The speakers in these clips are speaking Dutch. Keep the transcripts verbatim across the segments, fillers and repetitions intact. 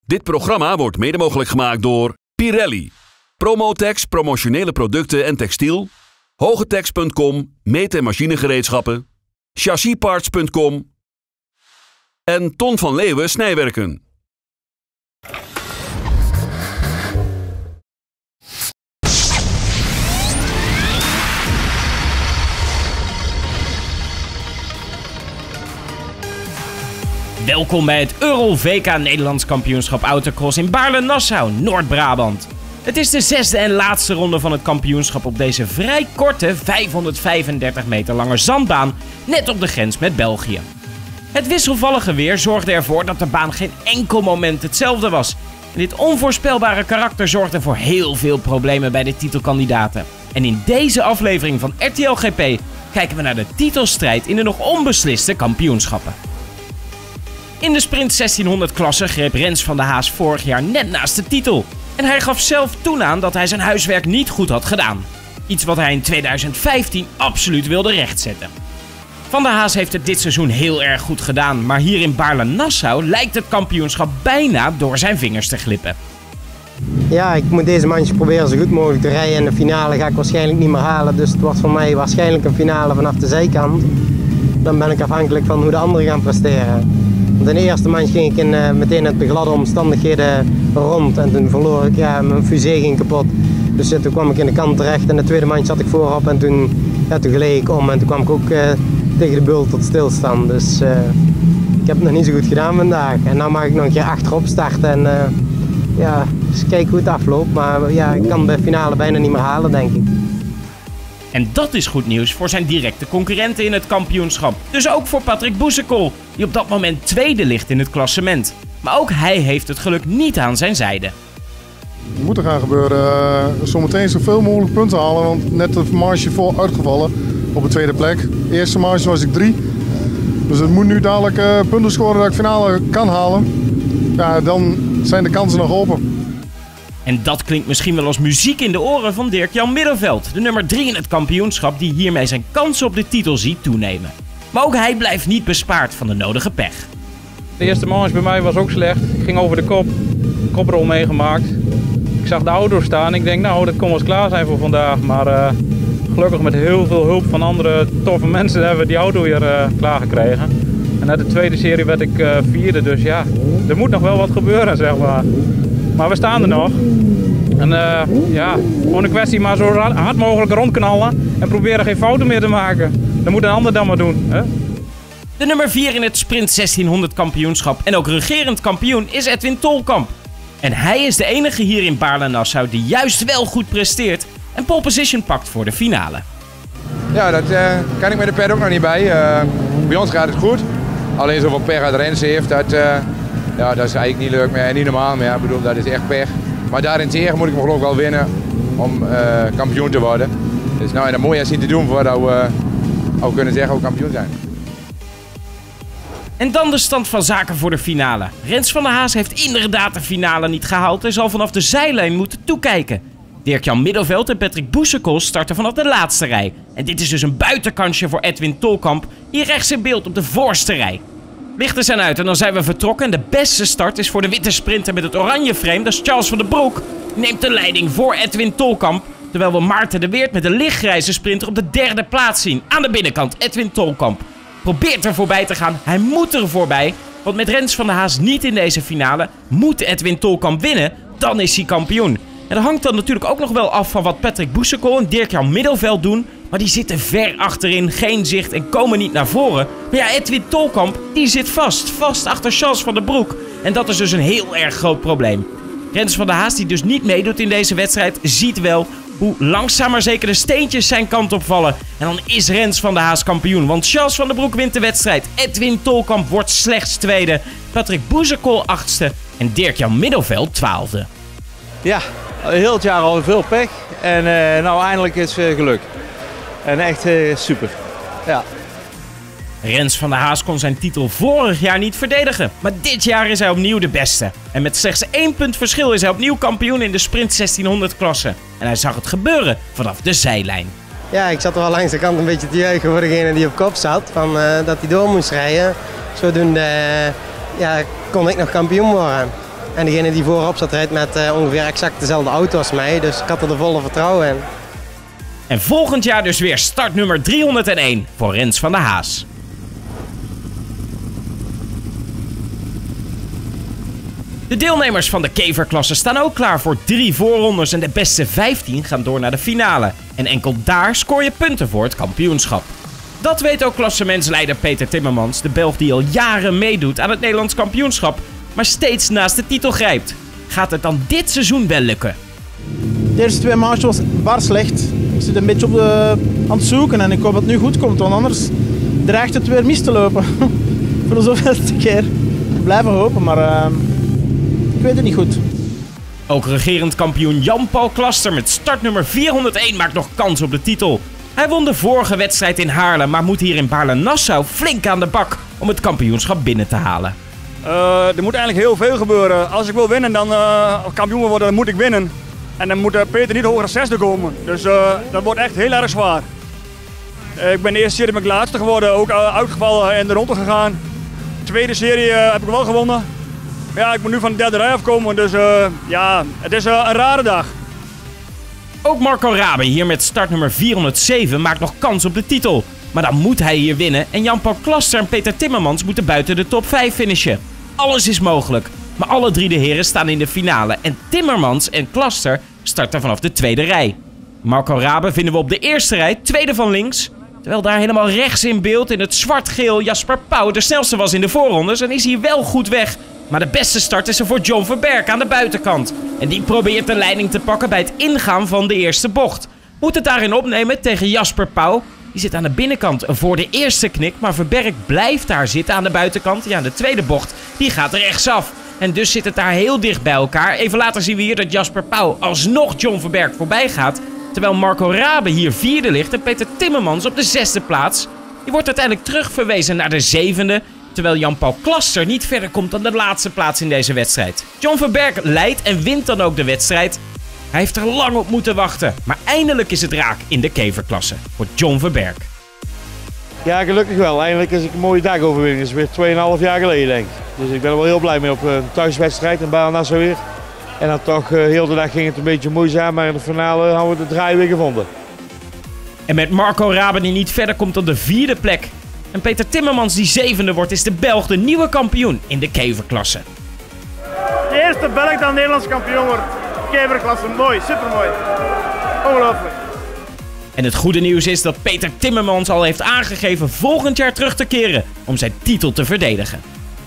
Dit programma wordt mede mogelijk gemaakt door Pirelli, Promotex, promotionele producten en textiel, Hogetex punt com, meet- en machinegereedschappen, Chassisparts punt com en Ton van Leeuwen Snijwerken. Welkom bij het Euro V K Nederlands kampioenschap Autocross in Baarle-Nassau, Noord-Brabant. Het is de zesde en laatste ronde van het kampioenschap op deze vrij korte vijfhonderdvijfendertig meter lange zandbaan, net op de grens met België. Het wisselvallige weer zorgde ervoor dat de baan geen enkel moment hetzelfde was. En dit onvoorspelbare karakter zorgde voor heel veel problemen bij de titelkandidaten. En in deze aflevering van R T L G P kijken we naar de titelstrijd in de nog onbesliste kampioenschappen. In de sprint zestienhonderd klasse greep Rens van der Haas vorig jaar net naast de titel. En hij gaf zelf toen aan dat hij zijn huiswerk niet goed had gedaan. Iets wat hij in tweeduizend vijftien absoluut wilde rechtzetten. Van der Haas heeft het dit seizoen heel erg goed gedaan, maar hier in Baarle-Nassau lijkt het kampioenschap bijna door zijn vingers te glippen. Ja, ik moet deze mandje proberen zo goed mogelijk te rijden en de finale ga ik waarschijnlijk niet meer halen. Dus het wordt voor mij waarschijnlijk een finale vanaf de zijkant. Dan ben ik afhankelijk van hoe de anderen gaan presteren. Want in de eerste mandje ging ik in, uh, meteen uit de gladde omstandigheden rond en toen verloor ik, ja, mijn fusée ging kapot. Dus uh, toen kwam ik in de kant terecht en de tweede mandje zat ik voorop en toen, ja, toen gleed ik om en toen kwam ik ook uh, tegen de bult tot stilstand. Dus uh, ik heb het nog niet zo goed gedaan vandaag. En nu mag ik nog een keer achterop starten en uh, ja, dus kijken hoe het afloopt. Maar ja, ik kan de finale bijna niet meer halen, denk ik. En dat is goed nieuws voor zijn directe concurrenten in het kampioenschap. Dus ook voor Patrick Boesekol, die op dat moment tweede ligt in het klassement. Maar ook hij heeft het geluk niet aan zijn zijde. Het moet er gaan gebeuren. Uh, zometeen zoveel mogelijk punten halen, want net de marge voor uitgevallen op de tweede plek. De eerste marge was ik drie. Dus het moet nu dadelijk uh, punten scoren dat ik finale kan halen. Ja, dan zijn de kansen nog open. En dat klinkt misschien wel als muziek in de oren van Dirk-Jan Middelveld, de nummer drie in het kampioenschap die hiermee zijn kansen op de titel ziet toenemen. Maar ook hij blijft niet bespaard van de nodige pech. De eerste manche bij mij was ook slecht. Ik ging over de kop, koprol meegemaakt. Ik zag de auto staan. Ik denk nou, dat kon wel eens klaar zijn voor vandaag. Maar uh, gelukkig met heel veel hulp van andere toffe mensen hebben we die auto weer uh, klaargekregen. En uit de tweede serie werd ik uh, vierde, dus ja, er moet nog wel wat gebeuren, zeg maar. Maar we staan er nog. En uh, ja, gewoon een kwestie maar zo hard mogelijk rondknallen en proberen geen fouten meer te maken. Dat moet een ander dan maar doen. Hè? De nummer vier in het sprint zestienhonderd kampioenschap en ook regerend kampioen is Edwin Tolkamp. En hij is de enige hier in Baarle-Nassau die juist wel goed presteert en pole position pakt voor de finale. Ja, dat uh, kan ik met de pet ook nog niet bij. Uh, bij ons gaat het goed. Alleen zoveel pech uit Rens heeft, dat, uh, ja, dat is eigenlijk niet leuk meer en niet normaal meer. Ik bedoel, dat is echt pech. Maar daarentegen moet ik me geloof ik wel winnen om uh, kampioen te worden. Dus nou, dat mooi is niet te doen voordat we uh, ook kunnen zeggen ook kampioen zijn. En dan de stand van zaken voor de finale. Rens van der Haas heeft inderdaad de finale niet gehaald en zal vanaf de zijlijn moeten toekijken. Dirk-Jan Middelveld en Patrick Boesekol starten vanaf de laatste rij. En dit is dus een buitenkansje voor Edwin Tolkamp, hier rechts in beeld op de voorste rij. Lichten zijn uit en dan zijn we vertrokken en de beste start is voor de witte sprinter met het oranje frame, dat is Charles van der Broek. Die neemt de leiding voor Edwin Tolkamp, terwijl we Maarten de Weert met de lichtgrijze sprinter op de derde plaats zien. Aan de binnenkant Edwin Tolkamp probeert er voorbij te gaan, hij moet er voorbij, want met Rens van der Haas niet in deze finale moet Edwin Tolkamp winnen, dan is hij kampioen. En dat hangt dan natuurlijk ook nog wel af van wat Patrick Boesekol en Dirk-Jan Middelveld doen. Maar die zitten ver achterin, geen zicht en komen niet naar voren. Maar ja, Edwin Tolkamp, die zit vast. Vast achter Charles van der Broek. En dat is dus een heel erg groot probleem. Rens van der Haas, die dus niet meedoet in deze wedstrijd, ziet wel hoe langzaam maar zeker de steentjes zijn kant op vallen. En dan is Rens van der Haas kampioen. Want Charles van der Broek wint de wedstrijd. Edwin Tolkamp wordt slechts tweede. Patrick Boesekol achtste. En Dirk-Jan Middelveld twaalfde. Ja, heel het jaar al veel pech. En uh, nou eindelijk is uh, geluk. En echt uh, super. Ja. Rens van der Haas kon zijn titel vorig jaar niet verdedigen. Maar dit jaar is hij opnieuw de beste. En met slechts één punt verschil is hij opnieuw kampioen in de sprint zestienhonderd klasse. En hij zag het gebeuren vanaf de zijlijn. Ja, ik zat er wel langs de kant een beetje te juichen voor degene die op kop zat. Van, uh, dat hij door moest rijden. Zodoende uh, ja, kon ik nog kampioen worden. En degene die voorop zat rijdt met uh, ongeveer exact dezelfde auto als mij. Dus ik had er de volle vertrouwen in. En volgend jaar dus weer startnummer driehonderdéén voor Rens van der Haas. De deelnemers van de keverklasse staan ook klaar voor drie voorrondes en de beste vijftien gaan door naar de finale. En enkel daar scoor je punten voor het kampioenschap. Dat weet ook klassementsleider Peter Timmermans, de Belg die al jaren meedoet aan het Nederlands kampioenschap, maar steeds naast de titel grijpt. Gaat het dan dit seizoen wel lukken? De eerste twee maanden was bar slecht. Ik zit een beetje op de, aan het zoeken en ik hoop dat het nu goed komt, want anders dreigt het weer mis te lopen. Voor de zoveelste keer. Blijven hopen, maar uh, ik weet het niet goed. Ook regerend kampioen Jan-Paul Klaster met startnummer vierhonderdéén maakt nog kans op de titel. Hij won de vorige wedstrijd in Haarlem, maar moet hier in Baarle-Nassau flink aan de bak om het kampioenschap binnen te halen. Uh, er moet eigenlijk heel veel gebeuren. Als ik wil winnen, dan uh, kampioen wil worden, dan moet ik winnen. En dan moet uh, Peter niet hoger dan zesde komen. Dus uh, dat wordt echt heel erg zwaar. Uh, ik ben de eerste serie ben ik laatste geworden, ook uh, uitgevallen en de ronde gegaan. De tweede serie uh, heb ik wel gewonnen. Ja, ik moet nu van de derde rij afkomen, dus uh, ja, het is uh, een rare dag. Ook Marco Rabe hier met startnummer vierhonderdzeven maakt nog kans op de titel. Maar dan moet hij hier winnen en Jan-Paul Klaster en Peter Timmermans moeten buiten de top vijf finishen. Alles is mogelijk, maar alle drie de heren staan in de finale en Timmermans en Klaster starten vanaf de tweede rij. Marco Rabe vinden we op de eerste rij, tweede van links. Terwijl daar helemaal rechts in beeld in het zwart-geel Jasper Pauw de snelste was in de voorrondes en is hier wel goed weg. Maar de beste start is er voor John Verberg aan de buitenkant. En die probeert de leiding te pakken bij het ingaan van de eerste bocht. Moet het daarin opnemen tegen Jasper Pauw. Die zit aan de binnenkant voor de eerste knik, maar Verberg blijft daar zitten aan de buitenkant. Ja, de tweede bocht, die gaat rechtsaf. En dus zit het daar heel dicht bij elkaar. Even later zien we hier dat Jasper Pauw alsnog John Verberg voorbij gaat. Terwijl Marco Rabe hier vierde ligt en Peter Timmermans op de zesde plaats. Die wordt uiteindelijk terugverwezen naar de zevende. Terwijl Jan-Paul Klaster niet verder komt dan de laatste plaats in deze wedstrijd. John Verberg leidt en wint dan ook de wedstrijd. Hij heeft er lang op moeten wachten. Maar eindelijk is het raak in de keverklasse voor John Verberg. Ja, gelukkig wel. Eindelijk is het een mooie dagoverwinning. Dat is weer tweeënhalf jaar geleden, denk ik. Dus ik ben er wel heel blij mee op een thuiswedstrijd in Baarle-Nassau weer. En dan toch, uh, heel de dag ging het een beetje moeizaam, maar in de finale hebben we de draai weer gevonden. En met Marco Rabe die niet verder komt dan de vierde plek. En Peter Timmermans die zevende wordt, is de Belg de nieuwe kampioen in de keverklasse. De eerste Belg dat Nederlands kampioen wordt. Keverklasse, mooi, supermooi. Ongelooflijk. En het goede nieuws is dat Peter Timmermans al heeft aangegeven volgend jaar terug te keren om zijn titel te verdedigen.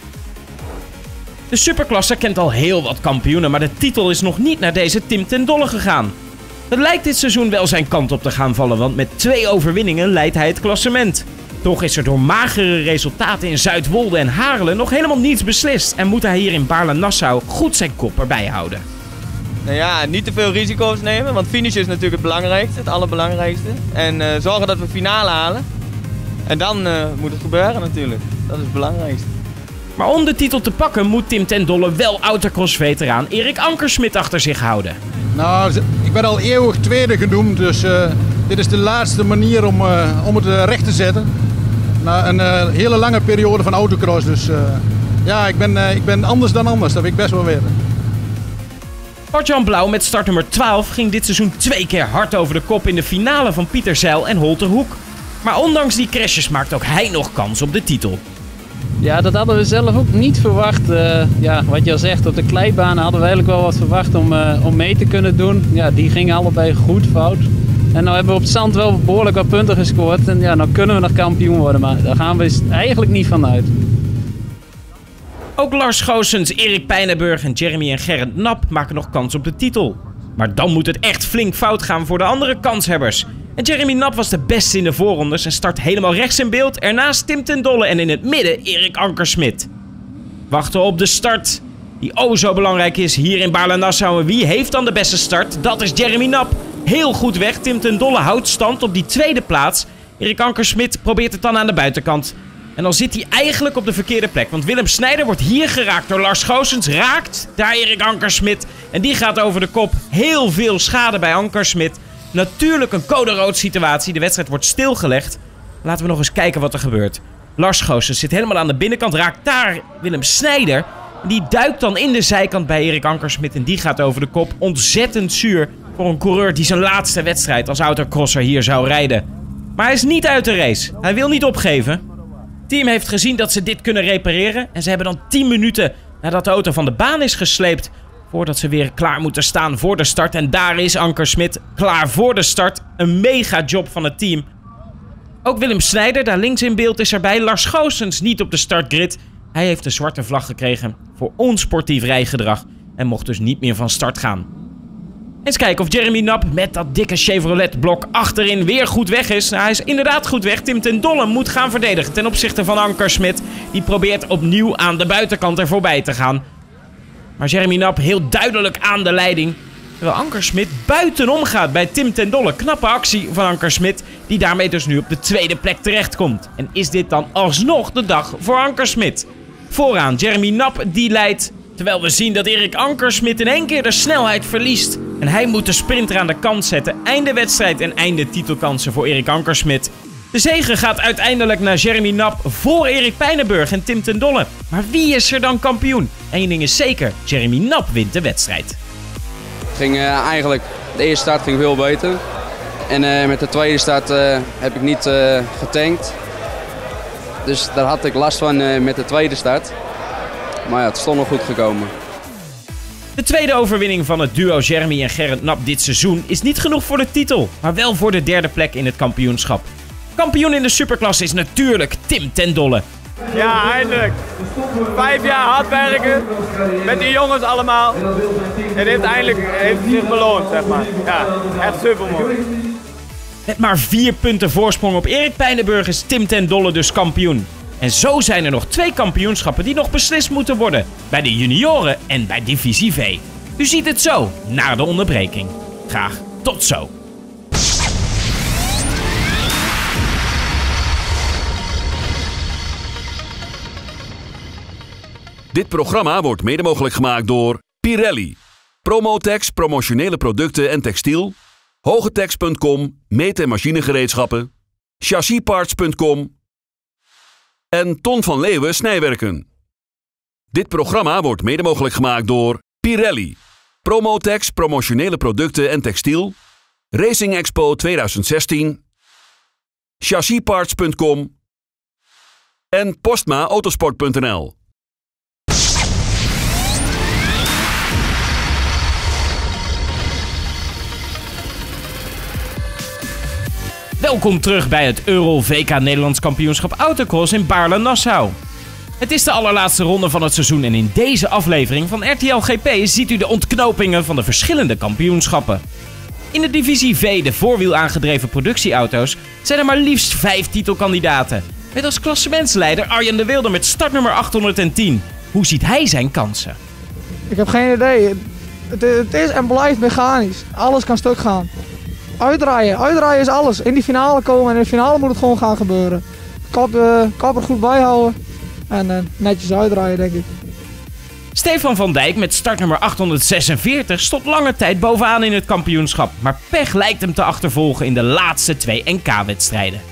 De superklasse kent al heel wat kampioenen, maar de titel is nog niet naar deze Tim ten Dolle gegaan. Het lijkt dit seizoen wel zijn kant op te gaan vallen, want met twee overwinningen leidt hij het klassement. Toch is er door magere resultaten in Zuidwolde en Haarlem nog helemaal niets beslist en moet hij hier in Baarle-Nassau goed zijn kop erbij houden. Nou ja, niet te veel risico's nemen, want finish is natuurlijk het belangrijkste, het allerbelangrijkste. En uh, zorgen dat we finale halen. En dan uh, moet het gebeuren natuurlijk, dat is het belangrijkste. Maar om de titel te pakken moet Tim ten Dolle wel autocross-veteraan Erik Ankersmit achter zich houden. Nou, ik ben al eeuwig tweede genoemd, dus uh, dit is de laatste manier om, uh, om het uh, recht te zetten. Na een uh, hele lange periode van autocross, dus uh, ja, ik ben, uh, ik ben anders dan anders, dat weet ik best wel weten. Bart-Jan Blauw met startnummer twaalf ging dit seizoen twee keer hard over de kop in de finale van Pieter Zeil en Holterhoek. Maar ondanks die crashes maakt ook hij nog kans op de titel. Ja, dat hadden we zelf ook niet verwacht. Uh, ja, wat je al zegt, op de kleibanen hadden we eigenlijk wel wat verwacht om, uh, om mee te kunnen doen. Ja, die gingen allebei goed fout. En nu hebben we op het zand wel behoorlijk wat punten gescoord. En ja, nou kunnen we nog kampioen worden, maar daar gaan we eigenlijk niet van uit. Ook Lars Goossens, Erik Pijnenburg en Jeremy en Gerrit Nap maken nog kans op de titel. Maar dan moet het echt flink fout gaan voor de andere kanshebbers. En Jeremy Nap was de beste in de voorrondes en start helemaal rechts in beeld. Ernaast Tim ten Dolle en in het midden Erik Ankersmit. Wachten op de start, die oh zo belangrijk is hier in Baarle-Nassau. En wie heeft dan de beste start? Dat is Jeremy Nap. Heel goed weg, Tim ten Dolle houdt stand op die tweede plaats. Erik Ankersmit probeert het dan aan de buitenkant. En dan zit hij eigenlijk op de verkeerde plek. Want Willem Snijder wordt hier geraakt door Lars Goossens. Raakt daar Erik Ankersmit. En die gaat over de kop. Heel veel schade bij Ankersmit. Natuurlijk een code rood situatie. De wedstrijd wordt stilgelegd. Laten we nog eens kijken wat er gebeurt. Lars Goossens zit helemaal aan de binnenkant. Raakt daar Willem Snijder. Die duikt dan in de zijkant bij Erik Ankersmit en die gaat over de kop. Ontzettend zuur voor een coureur die zijn laatste wedstrijd als autocrosser hier zou rijden. Maar hij is niet uit de race. Hij wil niet opgeven. Het team heeft gezien dat ze dit kunnen repareren. En ze hebben dan tien minuten nadat de auto van de baan is gesleept, voordat ze weer klaar moeten staan voor de start. En daar is Ankersmit klaar voor de start. Een mega job van het team. Ook Willem Snijder, daar links in beeld, is erbij. Lars Goossens niet op de startgrid. Hij heeft de zwarte vlag gekregen voor onsportief rijgedrag en mocht dus niet meer van start gaan. Eens kijken of Jeremy Nap met dat dikke Chevrolet blok achterin weer goed weg is. Nou, hij is inderdaad goed weg. Tim ten Dolle moet gaan verdedigen ten opzichte van Ankersmit. Die probeert opnieuw aan de buitenkant er voorbij te gaan. Maar Jeremy Nap heel duidelijk aan de leiding. Terwijl Ankersmit buitenom gaat bij Tim ten Dolle. Knappe actie van Ankersmit, die daarmee dus nu op de tweede plek terechtkomt. En is dit dan alsnog de dag voor Ankersmit? Vooraan Jeremy Nap, die leidt. Terwijl we zien dat Erik Ankersmit in één keer de snelheid verliest. En hij moet de sprinter aan de kant zetten. Einde wedstrijd en einde titelkansen voor Erik Ankersmit. De zege gaat uiteindelijk naar Jeremy Nap voor Erik Pijnenburg en Tim ten Dolle. Maar wie is er dan kampioen? Eén ding is zeker, Jeremy Nap wint de wedstrijd. Ging uh, eigenlijk, de eerste start ging veel beter. En uh, met de tweede start uh, heb ik niet uh, getankt. Dus daar had ik last van uh, met de tweede start. Maar ja, het is toch nog goed gekomen. De tweede overwinning van het duo Jeremy en Gerrit Nap dit seizoen is niet genoeg voor de titel, maar wel voor de derde plek in het kampioenschap. Kampioen in de superklasse is natuurlijk Tim ten Dolle. Ja, eindelijk. Vijf jaar hard werken met die jongens allemaal. Het heeft eindelijk heeft zich beloond, zeg maar. Ja, echt super mooi. Met maar vier punten voorsprong op Erik Pijnenburg is Tim ten Dolle dus kampioen. En zo zijn er nog twee kampioenschappen die nog beslist moeten worden. Bij de junioren en bij divisie V. U ziet het zo, na de onderbreking. Graag tot zo. Dit programma wordt mede mogelijk gemaakt door Pirelli, Promotex, promotionele producten en textiel, Hogetex punt com, meet- en machinegereedschappen, Chassisparts punt com en Ton van Leeuwen Snijwerken. Dit programma wordt mede mogelijk gemaakt door Pirelli, Promotex, promotionele producten en textiel, Racing Expo tweeduizend zestien, Chassisparts punt com en Postma Autosport punt n l. Welkom terug bij het Euro V K Nederlands kampioenschap Autocross in Baarle-Nassau. Het is de allerlaatste ronde van het seizoen en in deze aflevering van R T L G P ziet u de ontknopingen van de verschillende kampioenschappen. In de divisie V, de voorwiel aangedreven productieauto's, zijn er maar liefst vijf titelkandidaten. Met als klassementsleider Arjen de Wilde met startnummer achthonderdtien. Hoe ziet hij zijn kansen? Ik heb geen idee. Het, het is en blijft mechanisch. Alles kan stuk gaan. Uitdraaien. Uitdraaien is alles. In die finale komen en in de finale moet het gewoon gaan gebeuren. Kap, uh, kap er goed bij houden. En uh, netjes uitdraaien, denk ik. Stefan van Dijk met startnummer achthonderdzesenveertig stond lange tijd bovenaan in het kampioenschap. Maar pech lijkt hem te achtervolgen in de laatste twee N K-wedstrijden.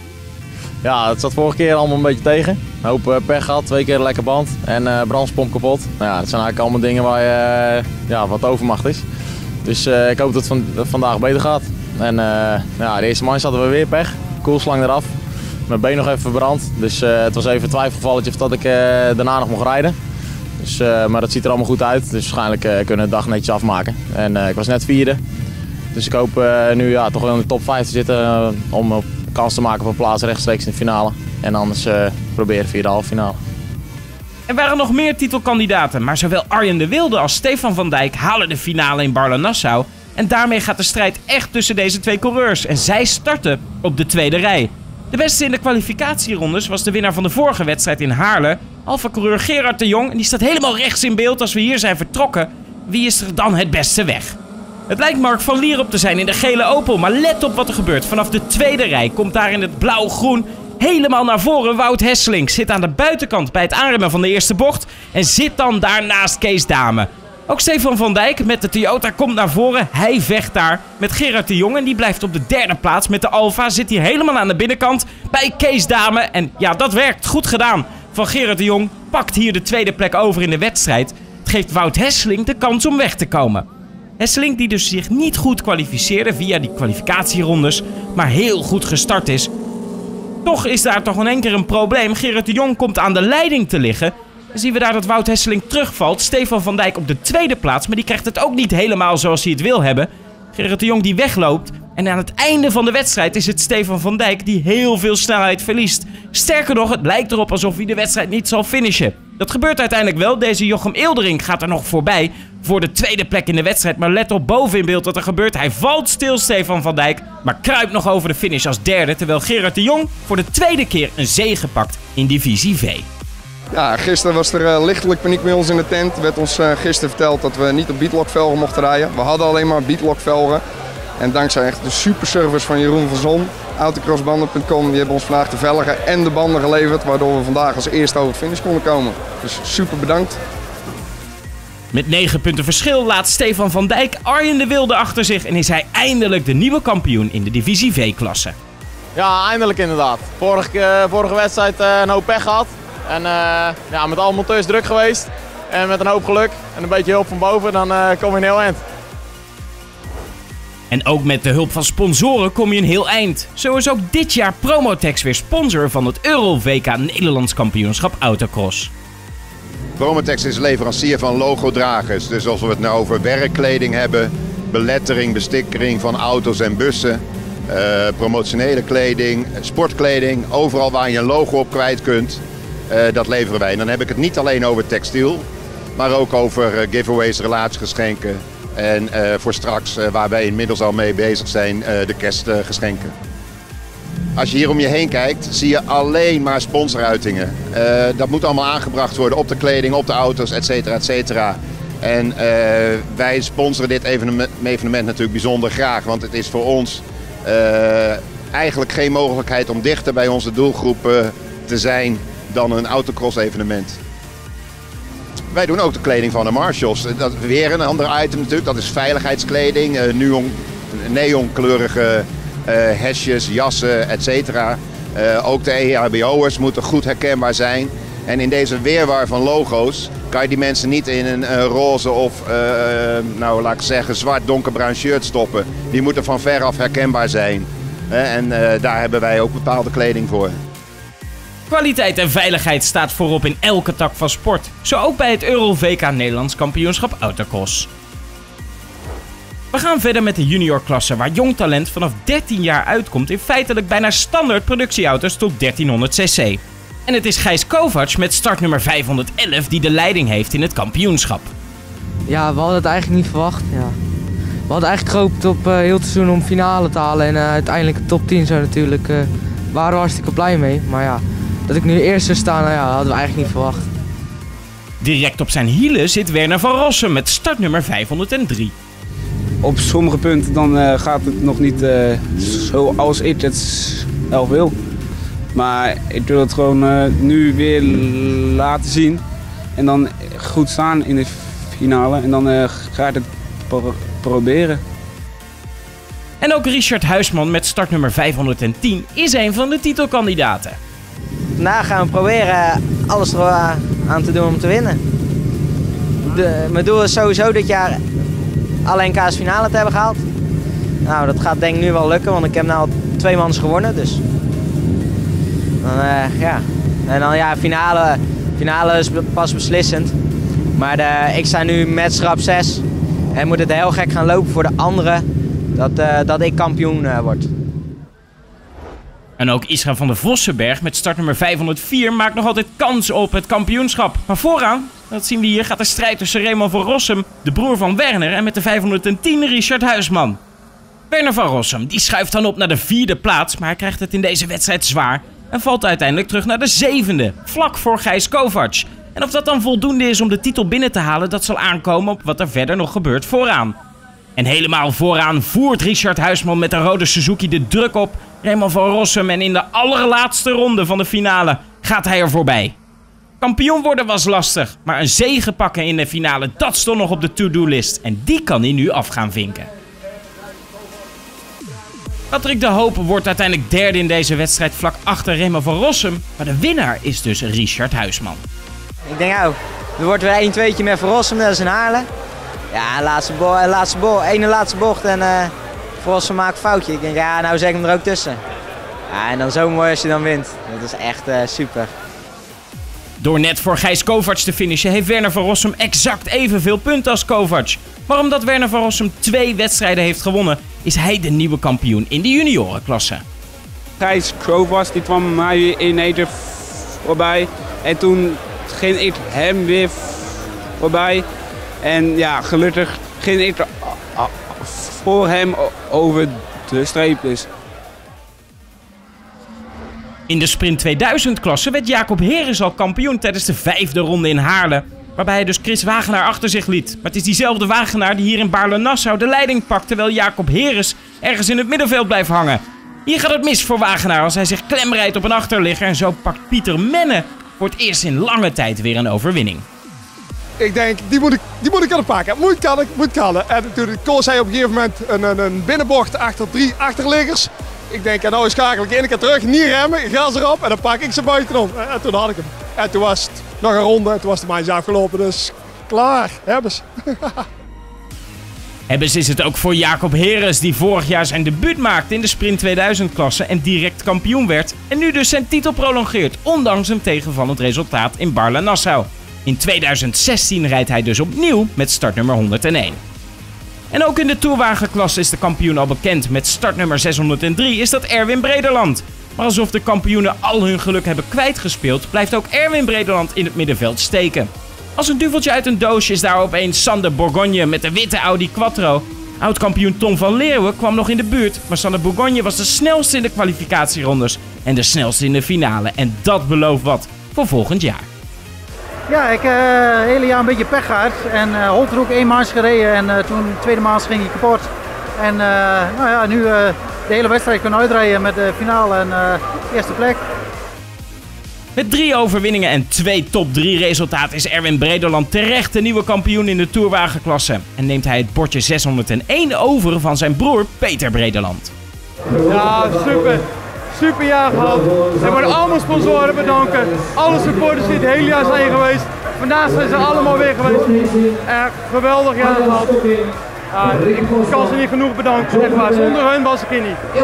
Ja, het zat vorige keer allemaal een beetje tegen. Een hoop uh, pech gehad, twee keer een lekker band en uh, brandspomp kapot. Nou ja, dat zijn eigenlijk allemaal dingen waar je, uh, ja, wat overmacht is. Dus uh, ik hoop dat het van, dat vandaag beter gaat. En uh, ja, de eerste manche hadden we weer pech. Koelslang eraf. Mijn been nog even verbrand. Dus uh, het was even een twijfelgevalletje of dat ik uh, daarna nog mocht rijden. Dus, uh, maar dat ziet er allemaal goed uit. Dus waarschijnlijk uh, kunnen we de dag netjes afmaken. En uh, ik was net vierde. Dus ik hoop uh, nu ja, toch wel in de top vijf te zitten. Uh, om uh, kans te maken voor plaats rechtstreeks in de finale. En anders uh, proberen via de halve finale. Er waren nog meer titelkandidaten. Maar zowel Arjen de Wilde als Stefan van Dijk halen de finale in Baarle-Nassau. En daarmee gaat de strijd echt tussen deze twee coureurs. En zij starten op de tweede rij. De beste in de kwalificatierondes was de winnaar van de vorige wedstrijd in Haarle. Alfa-coureur Gerard de Jong. En die staat helemaal rechts in beeld als we hier zijn vertrokken. Wie is er dan het beste weg? Het lijkt Mark van Lierop te zijn in de gele Opel. Maar let op wat er gebeurt. Vanaf de tweede rij komt daar in het blauw-groen helemaal naar voren Wout Hesselink. Zit aan de buitenkant bij het aanremmen van de eerste bocht. En zit dan daar naast Kees Dame. Ook Stefan van Dijk met de Toyota komt naar voren. Hij vecht daar met Gerard de Jong. En die blijft op de derde plaats met de Alfa. Zit hier helemaal aan de binnenkant bij Kees Dame. En ja, dat werkt. Goed gedaan van Gerard de Jong. pakt hier de tweede plek over in de wedstrijd. Het geeft Wout Hesselink de kans om weg te komen. Hesselink die dus zich niet goed kwalificeerde via die kwalificatierondes, maar heel goed gestart is. Toch is daar toch in één keer een probleem. Gerard de Jong komt aan de leiding te liggen. Dan zien we daar dat Wout Hesselink terugvalt. Stefan van Dijk op de tweede plaats, maar die krijgt het ook niet helemaal zoals hij het wil hebben. Gerard de Jong die wegloopt. En aan het einde van de wedstrijd is het Stefan van Dijk die heel veel snelheid verliest. Sterker nog, het lijkt erop alsof hij de wedstrijd niet zal finishen. Dat gebeurt uiteindelijk wel. Deze Jochem Eelderink gaat er nog voorbij voor de tweede plek in de wedstrijd. Maar let op boven in beeld wat er gebeurt. Hij valt stil, Stefan van Dijk, maar kruipt nog over de finish als derde. Terwijl Gerard de Jong voor de tweede keer een zege pakt in divisie V. Ja, gisteren was er uh, lichtelijk paniek bij ons in de tent. Er werd ons uh, gisteren verteld dat we niet op beatlog-velgen mochten rijden. We hadden alleen maar beatlog-velgen. En dankzij echt de super service van Jeroen van Zon, autocrossbanden punt com, die hebben ons vandaag de velgen en de banden geleverd, waardoor we vandaag als eerste over het finish konden komen. Dus super bedankt. Met negen punten verschil laat Stefan van Dijk Arjen de Wilde achter zich en is hij eindelijk de nieuwe kampioen in de divisie V-klasse. Ja, eindelijk inderdaad. Vorige, uh, vorige wedstrijd uh, een hoop pech gehad. En uh, ja, met alle monteurs druk geweest. En met een hoop geluk en een beetje hulp van boven, dan uh, kom je een heel eind. En ook met de hulp van sponsoren kom je een heel eind. Zo is ook dit jaar Promotex weer sponsor van het Euro V K Nederlands kampioenschap Autocross. Promotex is leverancier van logodragers. Dus als we het nou over werkkleding hebben, belettering, bestikkering van auto's en bussen, uh, promotionele kleding, sportkleding, overal waar je een logo op kwijt kunt, uh, dat leveren wij. En dan heb ik het niet alleen over textiel, maar ook over uh, giveaways, relatiegeschenken. En uh, voor straks, uh, waar wij inmiddels al mee bezig zijn, uh, de kerstgeschenken. Uh, Als je hier om je heen kijkt, zie je alleen maar sponsoruitingen. Uh, dat moet allemaal aangebracht worden op de kleding, op de auto's, et cetera, et cetera. En uh, wij sponsoren dit evenement, evenement natuurlijk bijzonder graag, want het is voor ons uh, eigenlijk geen mogelijkheid om dichter bij onze doelgroep uh, te zijn dan een autocross evenement. Wij doen ook de kleding van de Marshalls. Dat is weer een ander item natuurlijk, dat is veiligheidskleding, uh, neon, neonkleurige uh, hesjes, jassen, et cetera. Uh, ook de E H B O'ers moeten goed herkenbaar zijn. En in deze weerwar van logo's kan je die mensen niet in een uh, roze of, uh, nou laat ik zeggen, zwart donkerbruin shirt stoppen. Die moeten van veraf herkenbaar zijn. Uh, en uh, daar hebben wij ook bepaalde kleding voor. Kwaliteit en veiligheid staat voorop in elke tak van sport. Zo ook bij het Euro V K Nederlands kampioenschap Autocross. We gaan verder met de juniorklasse, waar jong talent vanaf dertien jaar uitkomt in feitelijk bijna standaard productieauto's tot dertienhonderd cc. En het is Gijs Kovacs met startnummer vijfhonderdelf die de leiding heeft in het kampioenschap. Ja, we hadden het eigenlijk niet verwacht. Ja. We hadden eigenlijk gehoopt op uh, heel het seizoen om finale te halen en uh, uiteindelijk de top tien zo natuurlijk. Uh, waren we hartstikke blij mee, maar ja, dat ik nu eerst zou staan, nou ja, hadden we eigenlijk niet verwacht. Direct op zijn hielen zit Werner van Rossum met startnummer vijfhonderddrie. Op sommige punten dan uh, gaat het nog niet uh, zoals ik het zelf wil. Maar ik wil het gewoon uh, nu weer laten zien. En dan goed staan in de finale. En dan uh, ga ik het pro proberen. En ook Richard Huisman met startnummer vijfhonderdtien is een van de titelkandidaten. Vandaag gaan we proberen alles er aan te doen om te winnen. De, mijn doel is sowieso dit jaar alle N K's finale te hebben gehaald. Nou, dat gaat denk ik nu wel lukken, want ik heb nu al twee mans gewonnen. Dus. Dan, uh, ja. En dan ja, finale, finale is pas beslissend. Maar de, ik sta nu met schrap zes en moet het heel gek gaan lopen voor de anderen dat, uh, dat ik kampioen uh, word. En ook Isra van der Vossenberg met startnummer vijfhonderdvier maakt nog altijd kans op het kampioenschap. Maar vooraan, dat zien we hier, gaat de strijd tussen Raymond van Rossum, de broer van Werner, en met de vijfhonderdtien Richard Huisman. Werner van Rossum die schuift dan op naar de vierde plaats, maar hij krijgt het in deze wedstrijd zwaar en valt uiteindelijk terug naar de zevende, vlak voor Gijs Kovacs. En of dat dan voldoende is om de titel binnen te halen, dat zal aankomen op wat er verder nog gebeurt vooraan. En helemaal vooraan voert Richard Huisman met de rode Suzuki de druk op Raymond van Rossum en in de allerlaatste ronde van de finale gaat hij er voorbij. Kampioen worden was lastig, maar een zege pakken in de finale, dat stond nog op de to-do-list. En die kan hij nu af gaan vinken. Patrick de Hoop wordt uiteindelijk derde in deze wedstrijd vlak achter Raymond van Rossum, maar de winnaar is dus Richard Huisman. Ik denk, nou, er wordt weer één tweetje met Van Rossum, dat is in Haarlem. Ja, laatste, bo laatste, bo ene laatste bocht en uh, Van Rossum maakt een foutje. Ik denk, ja, nou zeg ik hem er ook tussen. Ja, en dan zo mooi als je dan wint. Dat is echt uh, super. Door net voor Gijs Kovacs te finishen heeft Werner van Rossum exact evenveel punten als Kovacs. Maar omdat Werner van Rossum twee wedstrijden heeft gewonnen, is hij de nieuwe kampioen in de juniorenklasse. Gijs Kovacs die kwam mij in eten voorbij en toen ging ik hem weer voorbij. En ja, gelukkig ging ik voor hem over de streep dus. In de Sprint tweeduizend-klasse werd Jacob Heres al kampioen tijdens de vijfde ronde in Haarlem, waarbij hij dus Chris Wagenaar achter zich liet. Maar het is diezelfde Wagenaar die hier in Baarle-Nassau de leiding pakt, terwijl Jacob Heres ergens in het middenveld blijft hangen. Hier gaat het mis voor Wagenaar als hij zich klemrijdt op een achterligger en zo pakt Pieter Menne voor het eerst in lange tijd weer een overwinning. Ik denk, die moet ik, die moet ik kunnen pakken. Moet kan ik, moet kan. En toen koos hij op een gegeven moment een, een, een binnenbocht achter drie achterliggers. Ik denk, en nou schakel ik één keer terug, niet remmen, gas erop en dan pak ik ze buitenom. En toen had ik hem. En toen was het nog een ronde en toen was de mijns afgelopen. Dus klaar, hebben ze. Hebbes is het ook voor Jacob Heres, die vorig jaar zijn debuut maakte in de Sprint tweeduizend-klasse en direct kampioen werd. En nu dus zijn titel prolongeert, ondanks een tegenvallend resultaat in Baarle-Nassau. In tweeduizend zestien rijdt hij dus opnieuw met startnummer honderdéén. En ook in de toerwagenklasse is de kampioen al bekend. Met startnummer zeshonderddrie is dat Erwin Brederland. Maar alsof de kampioenen al hun geluk hebben kwijtgespeeld, blijft ook Erwin Brederland in het middenveld steken. Als een duveltje uit een doosje is daar opeens Sander Bourgogne met de witte Audi Quattro. Oud-kampioen Tom van Leeuwen kwam nog in de buurt, maar Sander Bourgogne was de snelste in de kwalificatierondes en de snelste in de finale. En dat belooft wat voor volgend jaar. Ja, ik heb uh, het hele jaar een beetje pech gehad. En uh, Holter ook één maas gereden en uh, toen de tweede maas ging hij kapot. En uh, nou ja, nu uh, de hele wedstrijd kunnen uitrijden met de finale en uh, eerste plek. Met drie overwinningen en twee top drie resultaten is Erwin Brederland terecht de nieuwe kampioen in de toerwagenklasse. En neemt hij het bordje zeshonderdéén over van zijn broer Peter Brederland. Ja, super. Super jaar gehad. We moeten allemaal sponsoren bedanken. Alle supporters die het hele jaar zijn geweest. Vandaag zijn ze allemaal weer geweest. Echt geweldig jaar gehad. Ja, ik kan ze niet genoeg bedanken. Echt waar. Zonder hun was ik hier niet.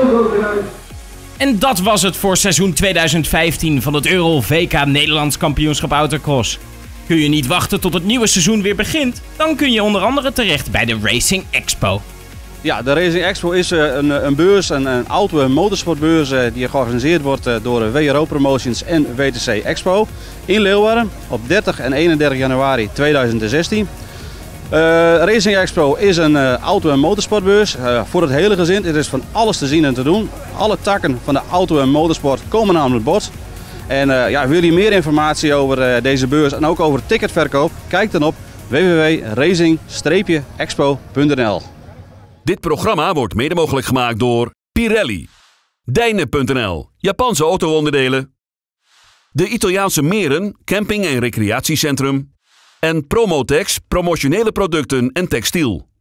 En dat was het voor seizoen tweeduizend vijftien van het Euro V K Nederlands Kampioenschap Autocross. Kun je niet wachten tot het nieuwe seizoen weer begint? Dan kun je onder andere terecht bij de Racing Expo. Ja, de Racing Expo is een, een beurs, een, een auto- en motorsportbeurs die georganiseerd wordt door W R O Promotions en W T C Expo in Leeuwarden op dertig en eenendertig januari tweeduizend zestien. Uh, Racing Expo is een uh, auto- en motorsportbeurs uh, voor het hele gezin. Het is van alles te zien en te doen. Alle takken van de auto- en motorsport komen aan het bod. En uh, ja, wil je meer informatie over uh, deze beurs en ook over ticketverkoop? Kijk dan op w w w punt racing expo punt n l. Dit programma wordt mede mogelijk gemaakt door Pirelli, Dijnen punt n l, Japanse auto-onderdelen, de Italiaanse Meren, camping- en recreatiecentrum en Promotex, promotionele producten en textiel.